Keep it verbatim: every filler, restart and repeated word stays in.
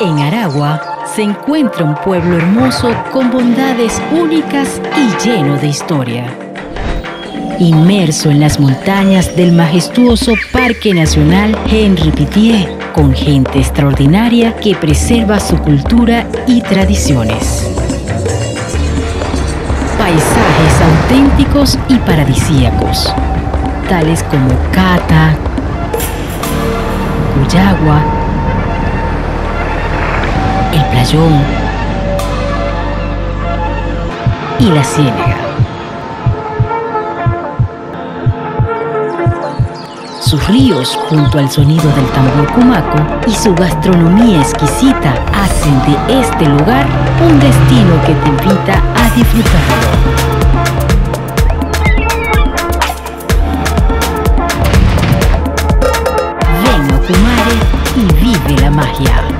En Aragua se encuentra un pueblo hermoso con bondades únicas y lleno de historia. Inmerso en las montañas del majestuoso Parque Nacional Henri Pittier, con gente extraordinaria que preserva su cultura y tradiciones. Paisajes auténticos y paradisíacos, tales como Cata, Cuyagua, El Playón y La Ciénega. Sus ríos, junto al sonido del tambor cumaco y su gastronomía exquisita, hacen de este lugar un destino que te invita a disfrutarlo. Ven a Ocumare y vive la magia.